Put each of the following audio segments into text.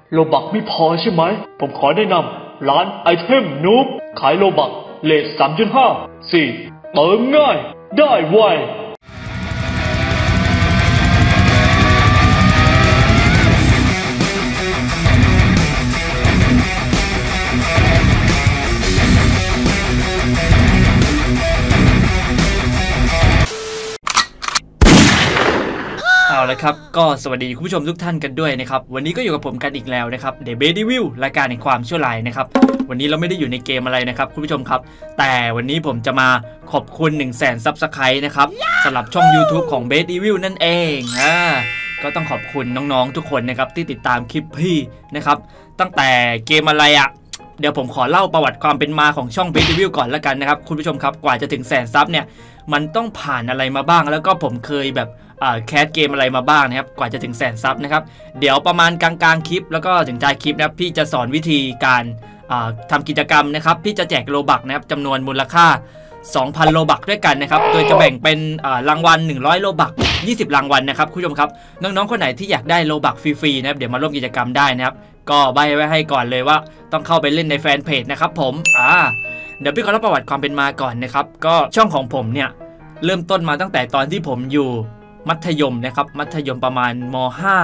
โลบักไม่พอใช่ไหมผมขอแนะนำร้านไอเทมนูบขายโลบักเลท 3.5 4เติมง่ายได้ไวเอาละครับก็สวัสดีคุณผู้ชมทุกท่านกันด้วยนะครับวันนี้ก็อยู่กับผมกันอีกแล้วนะครับเดอะเบดวิลรายการแห่งความชั่วร้ายนะครับวันนี้เราไม่ได้อยู่ในเกมอะไรนะครับคุณผู้ชมครับแต่วันนี้ผมจะมาขอบคุณ 100,000 ซับสไครต์นะครับสำหรับช่อง YouTube ของ Bad Evil นั่นเองก็ต้องขอบคุณน้องๆทุกคนนะครับที่ติดตามคลิปพี่นะครับตั้งแต่เกมอะไรอะเดี๋ยวผมขอเล่าประวัติความเป็นมาของช่อง Bad Evil ก่อนละกันนะครับคุณผู้ชมครับกว่าจะถึง100,000 ซับเนี่ยมันต้องผ่านอะไรมาบ้างแล้วก็ผมเคยแบบแคสเกมอะไรมาบ้างนะครับกว่าจะถึง100,000 ซับนะครับเดี๋ยวประมาณกลางคลิปแล้วก็ถึงท้ายคลิปนะครับพี่จะสอนวิธีการทำกิจกรรมนะครับพี่จะแจกโลบักนะครับจำนวนมูลค่า 2,000 โลบักด้วยกันนะครับโดยจะแบ่งเป็นรางวัล100โลบัก20รางวัลนะครับคุณผู้ชมครับน้องๆคนไหนที่อยากได้โลบักฟรีๆนะครับเดี๋ยวมาร่วมกิจกรรมได้นะครับก็ใบไว้ให้ก่อนเลยว่าต้องเข้าไปเล่นในแฟนเพจนะครับผมเดี๋ยวพี่ขอเล่าประวัติความเป็นมาก่อนนะครับก็ช่องของผมเนี่ยเริ่มต้นมาตั้งแต่ตอนที่ผมอยู่มัธยมนะครับมัธยมประมาณม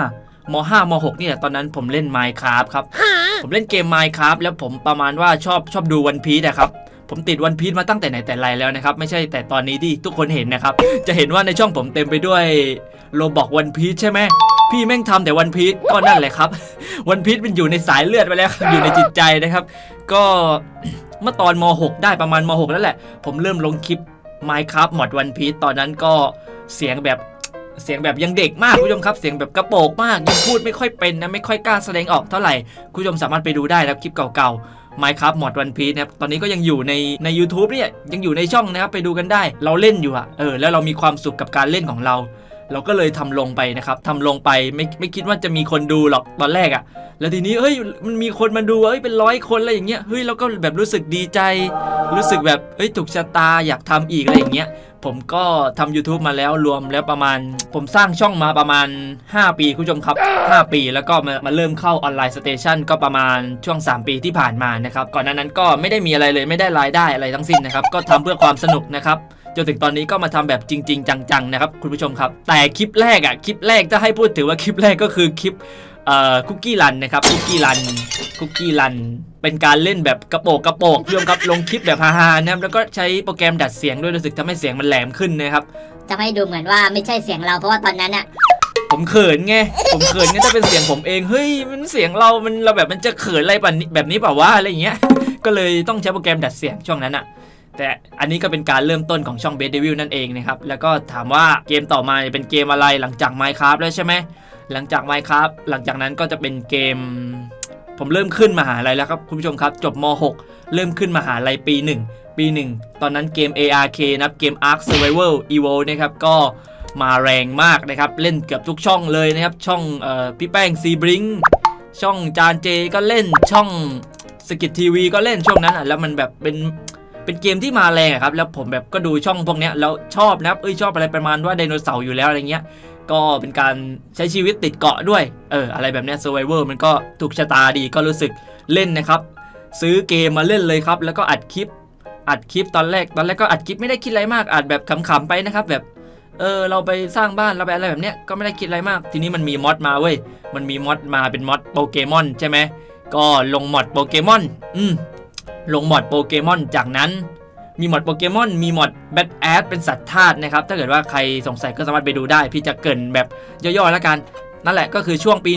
.5 ม.6 นี่แหละตอนนั้นผมเล่น Minecraft ครับผมเล่นเกม Minecraft แล้วผมประมาณว่าชอบดู One Piece นะครับผมติด One Piece มาตั้งแต่ไหนแต่ไรแล้วนะครับไม่ใช่แต่ตอนนี้ที่ทุกคนเห็นนะครับจะเห็นว่าในช่องผมเต็มไปด้วยโลบอก One Piece ใช่ไหมพี่แม่งทำแต่ One Piece ก็นั่นแหละครับ One Piece มันอยู่ในสายเลือดไปแล้วอยู่ในจิตใจนะครับก็เมื่อตอนม.6 ได้ประมาณม.6 แล้วแหละผมเริ่มลงคลิป Minecraft หมด One Piece ตอนนั้นก็เสียงแบบยังเด็กมากคุณผู้ชมครับเสียงแบบกระโปงมากยังพูดไม่ค่อยเป็นนะไม่ค่อยกล้าแสดงออกเท่าไหร่คุณผู้ชมสามารถไปดูได้นะคลิปเก่าๆ Minecraft หมด One Piece นะครับตอนนี้ก็ยังอยู่ใน YouTube เนี่ยยังอยู่ในช่องนะครับไปดูกันได้เราเล่นอยู่แล้วเรามีความสุขกับการเล่นของเราก็เลยทำลงไปนะครับทำลงไปไม่คิดว่าจะมีคนดูหรอกตอนแรกแล้วทีนี้เฮ้ยมันมีคนมาดูเป็น100 คนอะไรอย่างเงี้ยเฮ้ยเราก็แบบรู้สึกดีใจรู้สึกแบบเฮ้ยถูกชะตาอยากทำอีกอะไรอย่างเงี้ยผมก็ทำ YouTube มาแล้วรวมแล้วประมาณผมสร้างช่องมาประมาณ5 ปีคุณผู้ชมครับ5 ปีแล้วก็มาเริ่มเข้าออนไลน์สเตชันก็ประมาณช่วง3 ปีที่ผ่านมานะครับก่อนนั้นก็ไม่ได้มีอะไรเลยไม่ได้รายได้อะไรทั้งสิ้นนะครับก็ทำเพื่อความสนุกนะครับจนถึงตอนนี้ก็มาทำแบบจริงๆจังๆนะครับคุณผู้ชมครับแต่คลิปแรกถ้าให้พูดถึงว่าคลิปแรกก็คือคลิปคุกกี้รันนะครับคุกกี้รันเป็นการเล่นแบบกระโปกพี่ชมครับลงคลิปแบบฮาๆนะครับแล้วก็ใช้โปรแกรมดัดเสียงด้วยรู้สึกทำให้เสียงมันแหลมขึ้นนะครับจะให้ดูเหมือนว่าไม่ใช่เสียงเราเพราะว่าตอนนั้นผมเขินไงถ้าเป็นเสียงผมเองเฮ้ยมันเสียงเราแบบมันจะเขินอะไรแบบนี้เปล่าวะอะไรอย่างเงี้ยก็เลยต้องใช้โปรแกรมดัดเสียงช่วงนั้นแต่อันนี้ก็เป็นการเริ่มต้นของช่อง Bad Evil นั่นเองนะครับแล้วก็ถามว่าเกมต่อมาเป็นเกมอะไรหลังจาก Minecraft แล้วใช่ไหมหลังจาก Minecraft หลังจากนั้นก็จะเป็นเกมผมเริ่มขึ้นมหาลัยแล้วครับคุณผู้ชมครับจบม.6 เริ่มขึ้นมหาลัยปี1ตอนนั้นเกม ARK นะครับเกม Ark Survival Evolved นะครับก็มาแรงมากนะครับเล่นเกือบทุกช่องเลยนะครับช่องพี่แป้งซีบริงช่องจานเจก็เล่นช่องสกิททีวีก็เล่นช่วงนั้นแล้วมันแบบเป็นเกมที่มาแรงครับแล้วผมแบบก็ดูช่องพวกนี้แล้วชอบนะครับชอบอะไรประมาณว่าไดโนเสาร์อยู่แล้วอะไรเงี้ยก็เป็นการใช้ชีวิตติดเกาะด้วยอะไรแบบนี้ Survivor มันก็ถูกชะตาดีก็รู้สึกเล่นนะครับซื้อเกมมาเล่นเลยครับแล้วก็อัดคลิปตอนแรกก็อัดคลิปไม่ได้คิดอะไรมากอัดแบบขำๆไปนะครับแบบเราไปสร้างบ้านเราไปอะไรแบบเนี้ยก็ไม่ได้คิดอะไรมากทีนี้มันมีมอดมาเว้ยมันมีมอดมาเป็นมอดโปเกมอนใช่ไหมก็ลงมอดโปเกมอนลงมอดโปเกมอนจากนั้นมีมอดโปเกมอนมีมอดแบทแอดเป็นสัตว์ธาตุนะครับถ้าเกิดว่าใครสงสัยก็สามารถไปดูได้พี่จะเกริ่นแบบย่อๆแล้วกันนั่นแหละก็คือช่วงปี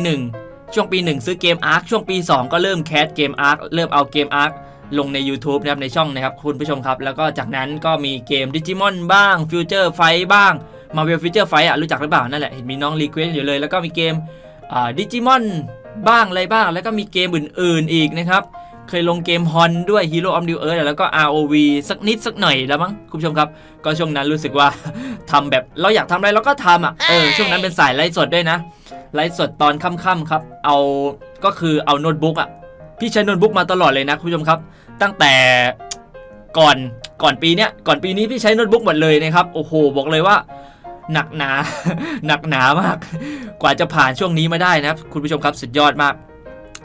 1ซื้อเกม Ark ช่วงปี2ก็เริ่มแคสเกม Ark เริ่มเอาเกม Ark ลงใน YouTube นะครับในช่องนะครับคุณผู้ชมครับแล้วก็จากนั้นก็มีเกม Digimon บ้าง Future Fight บ้าง Marvel Future Fight รู้จักหรือเปล่านั่นแหละเห็นมีน้องรีเควสอยู่เลยแล้วก็มีเกมDigimon บ้างอะไรบ้างแล้วก็มีเกมอื่นๆอีกนะครับเคยลงเกมฮอนด้วย Hero of the Earth แล้วก็ ROV สักนิดสักหน่อยแล้วมั้งคุณผู้ชมครับก็ช่วงนั้นรู้สึกว่าทำแบบเราอยากทำอะไรเราก็ทำช่วงนั้นเป็นสายไลฟ์สดด้วยนะไลฟ์สดตอนค่ำๆครับก็คือเอาโน้ตบุ๊กพี่ใช้โน้ตบุ๊กมาตลอดเลยนะคุณผู้ชมครับตั้งแต่ก่อนปีนี้พี่ใช้โน้ตบุ๊กหมดเลยนะครับโอ้โหบอกเลยว่าหนักหนามากกว่าจะผ่านช่วงนี้มาได้นะครับคุณผู้ชมครับสุดยอดมาก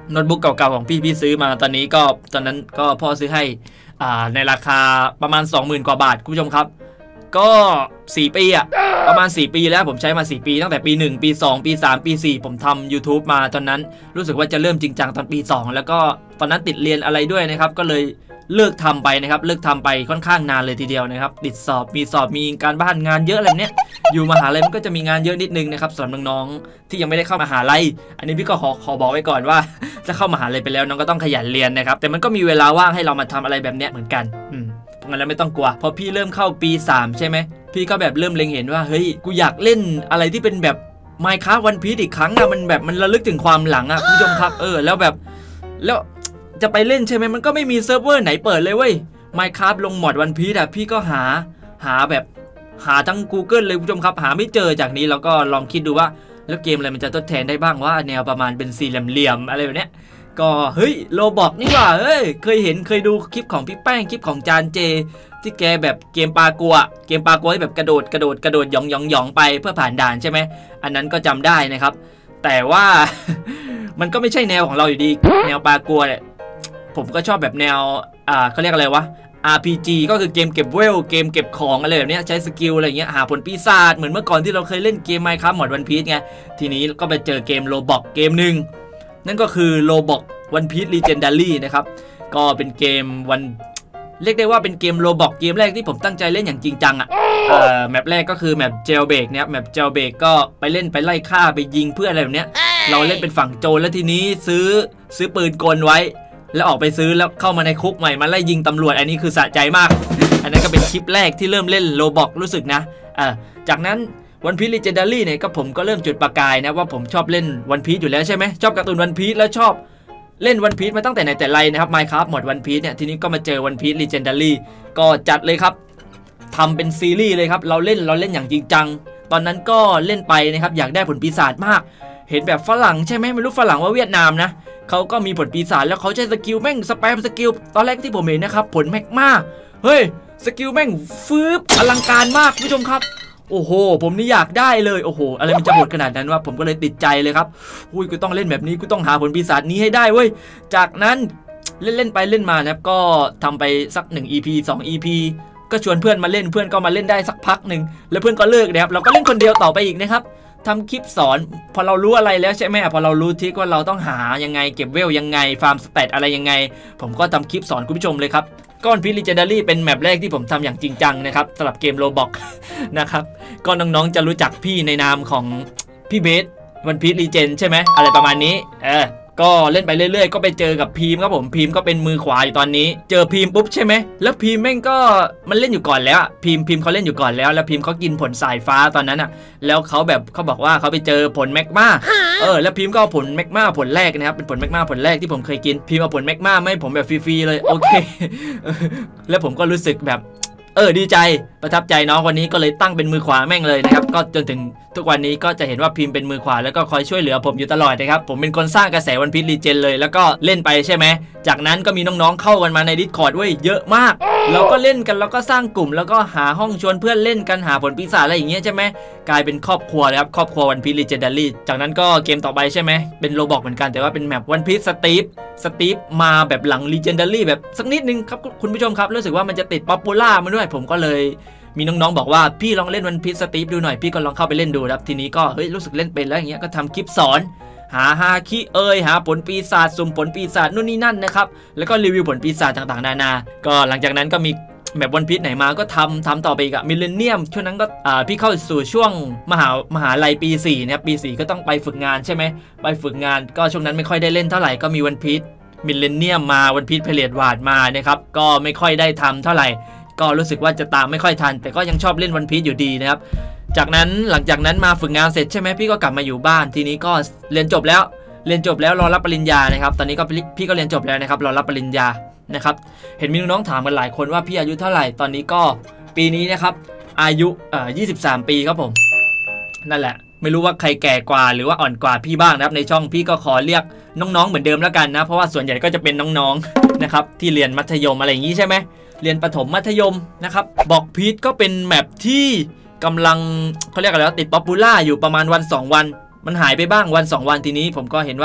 โน้ตบุ๊กเก่าๆของพี่ซื้อมาตอนนั้นก็พ่อซื้อให้ในราคาประมาณ 20,000 กว่าบาทคุณผู้ชมครับก็4 ปีอะประมาณ4 ปีแล้วผมใช้มา4 ปีตั้งแต่ปี1ปี2ปี3ปี4ผมทำ YouTube มาตอนนั้นรู้สึกว่าจะเริ่มจริงจังตอนปี2แล้วก็ตอนนั้นติดเรียนอะไรด้วยนะครับก็เลยเลิกทำไปนะครับเลิกทำไปค่อนข้างนานเลยทีเดียวนะครับติดสอบมีการบ้านงานเยอะอะไรเนี้ยอยู่มหาลัยมันก็จะมีงานเยอะนิดนึงนะครับสำหรับน้องๆที่ยังไม่ได้เข้ามหาลัยอันนี้พี่ก็ขอบอกไว้ก่อนว่าถ้าเข้ามหาลัยไปแล้วน้องก็ต้องขยันเรียนนะครับแต่มันก็มีเวลาว่างให้เรามาทำอะไรแบบเนี้ยเหมือนกันเพราะงั้นแล้วไม่ต้องกลัวพอพี่เริ่มเข้าปี3ใช่ไหมพี่ก็แบบเริ่มเล็งเห็นว่าเฮ้ยกูอยากเล่นอะไรที่เป็นแบบ Minecraft One Piece อีกครั้งอะมันระลึกถึงความหลังอะคุณผู้ชมครับแล้วจะไปเล่นใช่ไหมมันก็ไม่มีเซิร์ฟเวอร์ไหนเปิดเลยเว้ย Minecraft ลงมอด One Piece อะพี่ก็หาทั้ง Google เลยคุณผู้ชมครับหาไม่เจอจากนี้แล้วก็ลองคิดดูว่าแล้วเกมอะไรมันจะทดแทนได้บ้างว่าแนวประมาณเป็นสี่เหลี่ยมๆอะไรแบบเนี้ยก็เฮ้ยโรบอกนี่ว่าเฮ้ยเคยดูคลิปของพี่แป้งคลิปของจานเจที่แกแบบเกมปลากัวที่แบบกระโดดหยองไปเพื่อผ่านด่านใช่ไหมอันนั้นก็จำได้นะครับแต่ว่า มันก็ไม่ใช่แนวของเราอยู่ดีแนวปลากัวเนี่ยผมก็ชอบแบบแนวเขาเรียกอะไรวะ RPG ก็คือเกมเก็บเวลเกมเก็บของอะไรแบบนี้ใช้สกิลอะไรเงี้ยหาผลปีศาจเหมือนเมื่อก่อนที่เราเคยเล่นเกม Minecraft หมด One Piece ไงทีนี้ก็ไปเจอเกมโรบอกเกมหนึ่งนั่นก็คือโรบอก One Piece Legendary นะครับก็เป็นเกมเรียกได้ว่าเป็นเกมโรบอกเกมแรกที่ผมตั้งใจเล่นอย่างจริงจังแมปแรกก็คือแมปเจลเบกเนี่ยแมปเจลเบกก็ไปเล่นไปไล่ฆ่าไปยิงเพื่ออะไรแบบเนี้ยเราเล่นเป็นฝั่งโจรแล้วทีนี้ซื้อปืนกลไว้แล้วออกไปซื้อแล้วเข้ามาในคุกใหม่มาไล่ยิงตำรวจอันนี้คือสะใจมาก อันนั้นก็เป็นคลิปแรกที่เริ่มเล่นโรบอกรู้สึกนะจากนั้น One Piece Legendary เนี่ยก็ผมก็เริ่มจุดประกายนะว่าผมชอบเล่น One Piece อยู่แล้วใช่ไหมชอบการ์ตูน One Piece แล้วชอบเล่น One Piece มาตั้งแต่ไหนแต่ไรนะครับ Minecraft หมด One Piece เนี่ยทีนี้ก็มาเจอ One Piece Legendary ก็จัดเลยครับทำเป็นซีรีส์เลยครับเราเล่นอย่างจริงจังตอนนั้นก็เล่นไปนะครับอยากได้ผลปีศาจมากเห็นแบบฝรั่งใช่ไหมไม่รู้ฝรั่งว่าเวียดนามนะเขาก็มีผลปีศาจแล้วเขาใช้สกิลแม่งสแปมสกิลตอนแรกที่ผมเห็นนะครับผลแม็กมาเฮ้ยสกิลแม่งฟืบอลังการมากผู้ชมครับโอ้โหผมนี่อยากได้เลยโอ้โหอะไรมันจะโหดขนาดนั้นวะผมก็เลยติดใจเลยครับอุ้ยกูต้องเล่นแบบนี้กูต้องหาผลปีศาจนี้ให้ได้เว้ยจากนั้นเล่นไปเล่นมานะครับก็ทำไปสัก1 EP 2 EP ก็ชวนเพื่อนมาเล่นเพื่อนก็มาเล่นได้สักพักหนึ่งแล้วเพื่อนก็เลิกนะครับเราก็เล่นคนเดียวต่อไปอีกนะครับทำคลิปสอนพอเรารู้อะไรแล้วใช่ไหมพอเรารู้ทิศว่าเราต้องหายังไงเก็บเวลยังไงฟาร์มสเตตอะไรยังไงผมก็ทำคลิปสอนคุณผู้ชมเลยครับก้อนพิลิเจนดารี่เป็นแมปแรกที่ผมทำอย่างจริงจังนะครับสำหรับเกมโรบอกนะครับก็น้องๆจะรู้จักพี่ในนามของพี่เบสวันพีลีเจนใช่ไหมอะไรประมาณนี้ก็เล่นไปเรื่อยๆก็ไปเจอกับพีมครับผมพีมก็เป็นมือขวาอยู่ตอนนี้เจอพีมปุ๊บใช่ไหมแล้วพีมแม่งก็มันเล่นอยู่ก่อนแล้วพีมเขาเล่นอยู่ก่อนแล้วพีมเขากินผลสายฟ้าตอนนั้นแล้วเขาบอกว่าเขาไปเจอผลแมกมาแล้วพีมก็เอาผลแมกมาผลแรกนะครับเป็นผลแมกมาผลแรกที่ผมเคยกินพีมเอาผลแมกมาไม่ผมแบบฟรีๆเลยโอเค แล้วผมก็รู้สึกแบบดีใจประทับใจน้องคนนี้ก็เลยตั้งเป็นมือขวาแม่งเลยนะครับก็จนถึงทุกวันนี้ก็จะเห็นว่าพิมพ์เป็นมือขวาแล้วก็คอยช่วยเหลือผมอยู่ตลอดนะครับผมเป็นคนสร้างกระแสวันพีซรีเจนเลยแล้วก็เล่นไปใช่ไหมจากนั้นก็มีน้องๆเข้ากันมาใน Discord เว้ยเยอะมากเราก็เล่นกันแล้วก็สร้างกลุ่มแล้วก็หาห้องชวนเพื่อนเล่นกันหาผลปีศาจอะไรอย่างเงี้ยใช่ไหมกลายเป็นครอบครัวเลยครับครอบครัววันพีซรีเจนดารี่จากนั้นก็เกมต่อไปใช่ไหมเป็นโรบอกเหมือนกันแต่ว่าเป็นแมปวันพีซสตีฟมาแบบหลังรีเจนดารี่แบบสักนิดนึงครับคุณผู้ชมครับรู้สึกว่ามันจะติดป๊อปปูล่ามาด้วยผมก็เลยมีน้องๆบอกว่าพี่ลองเล่นวันพีซสตีฟดูหน่อยพี่ก็ลองเข้าไปเล่นดูครับทีนี้ก็รู้สึกเล่นเป็นแล้วอย่างเงี้ยก็ทำคลิปสอนหาฮาคิหาผลปีศาจสุ่มผลปีศาจนู่นนี่นั่นนะครับแล้วก็รีวิวผลปีศาจต่างๆนานาก็หลังจากนั้นก็มีแบบวันพีซไหนมาก็ทำต่อไปอีกมิลเลนเนียมช่วงนั้นก็พี่เข้าสู่ช่วงมหาลัยปี4นะครับปี4ก็ต้องไปฝึกงานใช่ไหมไปฝึกงานก็ช่วงนั้นไม่ค่อยได้เล่นเท่าไหร่ก็มีวันพีซมิลเลนเนียมมาวันพีซเพลดวาดมานะครับก็ไม่ค่อยได้ทำเท่าไหร่ก็รู้สึกว่าจะตามไม่ค่อยทันแต่ก็ยังชอบเล่นวันพีซอยู่ดีนะครับจากนั้นหลังจากนั้นมาฝึกงานเสร็จใช่ไหมพี่ก็กลับมาอยู่บ้านทีนี้ก็เรียนจบแล้วรอรับปริญญานะครับตอนนี้ก็พี่ก็เรียนจบแล้วนะครับรอรับปริญญานะครับเห็นมีน้องๆถามกันหลายคนว่าพี่อายุเท่าไหร่ตอนนี้ก็ปีนี้นะครับอายุ23 ปีครับผมนั่นแหละไม่รู้ว่าใครแก่กว่าหรือว่าอ่อนกว่าพี่บ้างนะครับในช่องพี่ก็ขอเรียกน้องๆเหมือนเดิมแล้วกันนะเพราะว่าส่วนใหญ่ก็จะเป็นน้องๆนะครับที่เรียนมัธยมอะไรอย่างนี้ใช่ไหมเรียนประถมมัธยมนะครับบอกพีทก็เป็นแมปที่กำลังเขาเรียกอะไรติดป๊อปปูล่าอยู่ประมาณวัน2 วันมันหายไปบ้างวัน2 วันทีนี้ผมก็เห็นว่า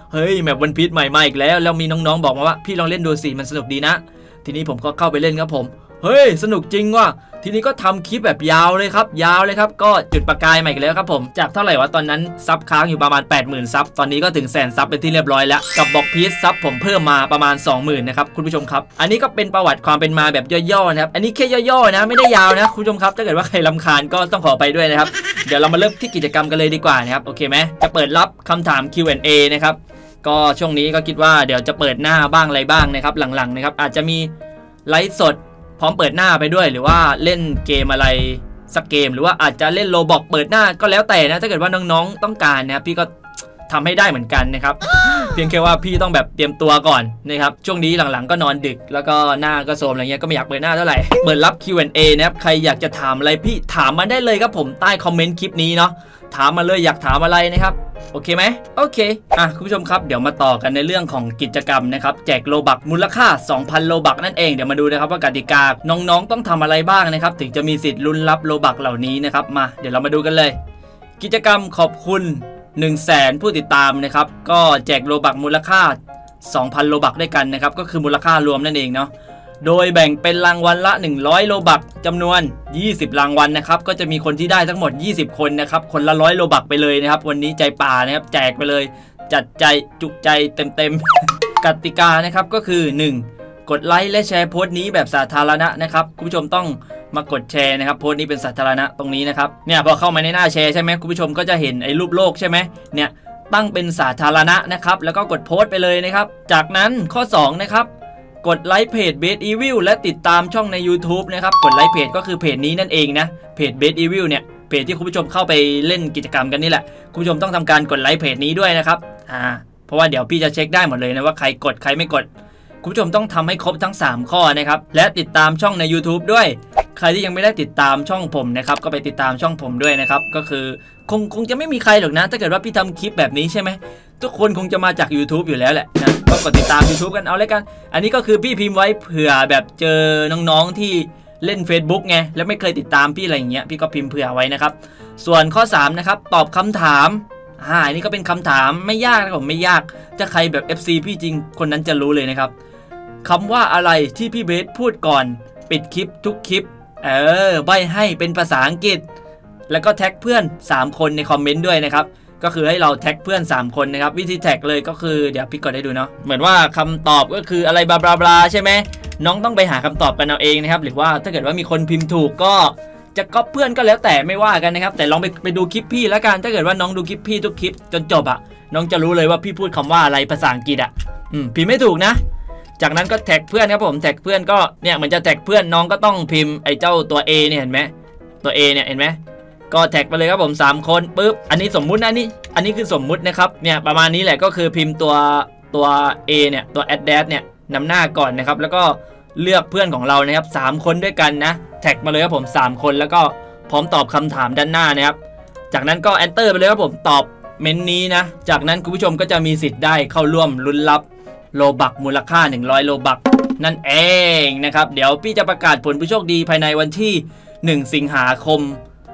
เฮ้ยแมปวันพีชใหม่มาอีกแล้วมีน้องๆบอกมาว่าพี่ลองเล่นดูสิมันสนุกดีนะทีนี้ผมก็เข้าไปเล่นครับผมเฮ้ยสนุกจริงว่ะทีนี้ก็ทำคลิปแบบยาวเลยครับก็จุดประกายใหม่อีกแล้วครับผมจากเท่าไหร่วะตอนนั้นซับค้างอยู่ประมาณ 80,000 ซับตอนนี้ก็ถึง100,000 ซับเป็นที่เรียบร้อยแล้วกับบอกพีชซับผมเพิ่มมาประมาณ 20,000 นะครับคุณผู้ชมครับอันนี้ก็เป็นประวัติความเป็นมาแบบย่อๆนะครับอันนี้แค่ย่อๆนะไม่ได้ยาวนะคุณผู้ชมครับถ้าเกิดว่าใครรำคาญก็ต้องขอไปด้วยนะครับเดี๋ยวเรามาเริ่มที่กิจกรรมกันเลยดีกว่านะครับโอเคไหมจะเปิดรับคำถาม Q&A นะครับก็ช่วงนี้ก็คิดว่าเดี๋ยวจะเปิดหน้าบ้างอะไรบ้างนะครับหลังๆนะครับอาจจะมีไลฟ์สดพร้อมเปิดหน้าไปด้วยหรือว่าเล่นเกมอะไรสักเกมหรือว่าอาจจะเล่นโลบอกเปิดหน้าก็แล้วแต่นะถ้าเกิดว่าน้องๆต้องการนะครับพี่ก็ทำให้ได้เหมือนกันนะครับ เพียงแค่ว่าพี่ต้องแบบเตรียมตัวก่อนนะครับช่วงนี้หลังๆก็นอนดึกแล้วก็หน้าก็โทรมอะไรเงี้ยก็ไม่อยากเปิดหน้าเท่าไหร่เปิดรับ Q&A นะครับใครอยากจะถามอะไรพี่ถามมาได้เลยครับผมใต้คอมเมนต์คลิปนี้เนาะถามมาเลยอยากถามอะไรนะครับโอเคไหมโอเคคุณผู้ชมครับเดี๋ยวมาต่อกันในเรื่องของกิจกรรมนะครับแจกโลบักมูลค่า 2,000 โลบักนั่นเองเดี๋ยวมาดูนะครับว่ากติกาน้องๆต้องทำอะไรบ้างนะครับถึงจะมีสิทธิ์ลุ้นรับโลบักเหล่านี้นะครับมาเดี๋ยวเรามาดูกันเลยกิจกรรมขอบคุณ100,000 ผู้ติดตามนะครับก็แจกโลบักมูลค่า 2,000 โลบักด้วยกันนะครับก็คือมูลค่ารวมนั่นเองเนาะโดยแบ่งเป็นรางวัลละ100 โลบักจำนวน20 รางวัลนะครับก็จะมีคนที่ได้ทั้งหมด20 คนนะครับคนละ100 โลบักไปเลยนะครับวันนี้ใจป่านะครับแจกไปเลยจัดใจจุใจเต็มๆ กติกานะครับก็คือ 1. กดไลค์และแชร์โพสต์นี้แบบสาธารณะนะครับคุณผู้ชมต้องมากดแชร์นะครับโพสต์นี้เป็นสาธารณะตรงนี้นะครับเนี่ยพอเข้ามาในหน้าแชร์ใช่ไหมคุณผู้ชมก็จะเห็นไอ้รูปโลกใช่ไหมเนี่ยตั้งเป็นสาธารณะนะครับแล้วก็กดโพสต์ไปเลยนะครับจากนั้นข้อ2นะครับกดไลค์เพจ Best Evil และติดตามช่องใน YouTube นะครับกดไลค์เพจก็คือเพจนี้นั่นเองนะเพจ Best Evil เนี่ยเพจที่คุณผู้ชมเข้าไปเล่นกิจกรรมกันนี่แหละคุณผู้ชมต้องทำการกดไลค์เพจนี้ด้วยนะครับเพราะว่าเดี๋ยวพี่จะเช็คได้หมดเลยนะว่าใครกดใครไม่กดคุณผู้ชมต้องทำให้ครบทั้ง3ข้อนะครับและติดตามช่องใน YouTube ด้วยใครที่ยังไม่ได้ติดตามช่องผมนะครับก็ไปติดตามช่องผมด้วยนะครับก็คือคงจะไม่มีใครหรอกนะถ้าเกิดว่าพี่ทำคลิปแบบนี้ใช่ไหมทุกคนคงจะมาจาก YouTube อยู่แล้วแหละนะก็กดติดตาม YouTube กันเอาเลยกันอันนี้ก็คือพี่พิมพ์ไว้เผื่อแบบเจอน้องๆที่เล่น Facebook ไงแล้วไม่เคยติดตามพี่อะไรอย่างเงี้ยพี่ก็พิมพ์เผื่อไว้นะครับส่วนข้อ3นะครับตอบคำถามอันนี้ก็เป็นคำถามไม่ยากนะผมไม่ยากถ้าใครแบบ FC พี่จริงคนนั้นจะรู้เลยนะครับคำว่าอะไรที่พี่เบสพูดก่อนปิดคลิปทุกคลิปใบให้เป็นภาษาอังกฤษแล้วก็แท็กเพื่อน3คนในคอมเมนต์ด้วยนะครับก็คือให้เราแท็กเพื่อน3คนนะครับวิธีแท็กเลยก็คือเดี๋ยวพี่กดให้ดูเนาะเหมือนว่าคำตอบก็คืออะไรบลาบลาใช่ไหมน้องต้องไปหาคำตอบกันเอาเองนะครับหรือว่าถ้าเกิดว่ามีคนพิมพ์ถูกก็จะก๊อปเพื่อนก็แล้วแต่ไม่ว่ากันนะครับแต่ลองไปดูคลิปพี่แล้วกันถ้าเกิดว่าน้องดูคลิปพี่ทุกคลิปจนจบน้องจะรู้เลยว่าพี่พูดคำว่าอะไรภาษาอังกฤษพิมพ์ไม่ถูกนะจากนั้นก็แท็กเพื่อนครับผมแท็กเพื่อนก็เนี่ยเหมือนจะแท็กเพื่อนน้องก็ต้องพิมพ์ไอ้เจ้าตัว A เนี่ยเห็นไหมตัว A เนี่ยเห็นไหมก็แท็กไปเลยครับผม3คนปุ๊บอันนี้สมมุตินะอันนี้คือสมมุตินะครับเนี่ยประมาณนี้แหละก็คือพิมพ์ตัว A เนี่ยตัว address เนี่ยนำหน้าก่อนนะครับแล้วก็เลือกเพื่อนของเรานะครับ3คนด้วยกันนะแท็กมาเลยครับผม3คนแล้วก็พร้อมตอบคำถามด้านหน้านะครับจากนั้นก็ enter ไปเลยครับผมตอบเมนต์นี้นะจากนั้นคุณผู้ชมก็จะมีสิทธิ์ได้เข้าร่วมลุ้นรับโลบักมูลค่า100 โลบักนั่นเองนะครับเดี๋ยวพี่จะประกาศผลผู้โชคดีภายในวันที่1 สิงหาคม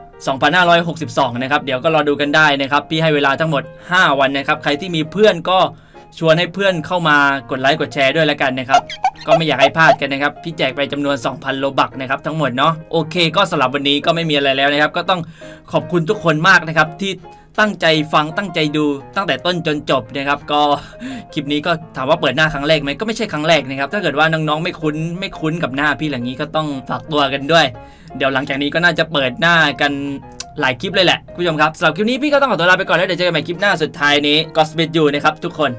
2562 นะครับเดี๋ยวก็รอดูกันได้นะครับพี่ให้เวลาทั้งหมด5 วันนะครับใครที่มีเพื่อนก็ชวนให้เพื่อนเข้ามากดไลค์กดแชร์ด้วยแล้วกันนะครับก็ไม่อยากให้พลาดกันนะครับพี่แจกไปจำนวน 2,000 โลบักนะครับทั้งหมดเนาะโอเคก็สำหรับวันนี้ก็ไม่มีอะไรแล้วนะครับก็ต้องขอบคุณทุกคนมากนะครับที่ตั้งใจฟังตั้งใจดูตั้งแต่ต้นจนจบนะครับก็คลิปนี้ก็ถามว่าเปิดหน้าครั้งแรกไหมก็ไม่ใช่ครั้งแรกนะครับถ้าเกิดว่าน้องๆไม่คุ้นกับหน้าพี่อย่างนี้ก็ต้องฝากตัวกันด้วยเดี๋ยวหลังจากนี้ก็น่าจะเปิดหน้ากันหลายคลิปเลยแหละผู้ชมครับสำหรับคลิปนี้พี่ก็ต้องขอตัวลาไปก่อนแล้วเดี๋ยวเจอกันใหม่คลิปหน้าสุดท้ายนี้ก็สเปซอยู่นะครับทุกคน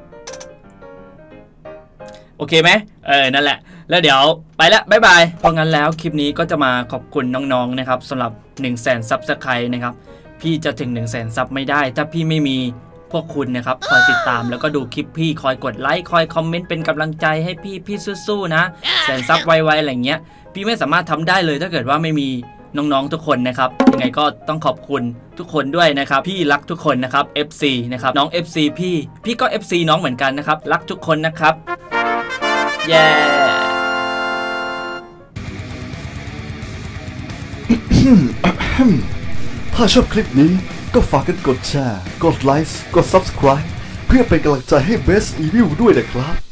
โอเคไหมนั่นแหละแล้วเดี๋ยวไปละบ๊ายบายเพราะงั้นแล้วคลิปนี้ก็จะมาขอบคุณน้องๆนะครับสำหรับ100,000 ซับสไครต์นะครับพี่จะถึง100,000 ซับไม่ได้ถ้าพี่ไม่มีพวกคุณนะครับคอยติดตามแล้วก็ดูคลิปพี่คอยกดไลค์คอยคอมเมนต์เป็นกำลังใจให้พี่สู้ๆนะ100,000 ซับไวๆอะไรเงี้ยพี่ไม่สามารถทำได้เลยถ้าเกิดว่าไม่มีน้องๆทุกคนนะครับยังไงก็ต้องขอบคุณทุกคนด้วยนะครับพี่รักทุกคนนะครับ FC นะครับน้อง FC พี่ก็ FC น้องเหมือนกันนะครับรักทุกคนนะครับเย้ถ้าชอบคลิปนี้ก็ฝากกันกดแชร์กดไลค์กด Subscribe เพื่อเป็นกำลังใจให้ Best Evil ด้วยนะครับ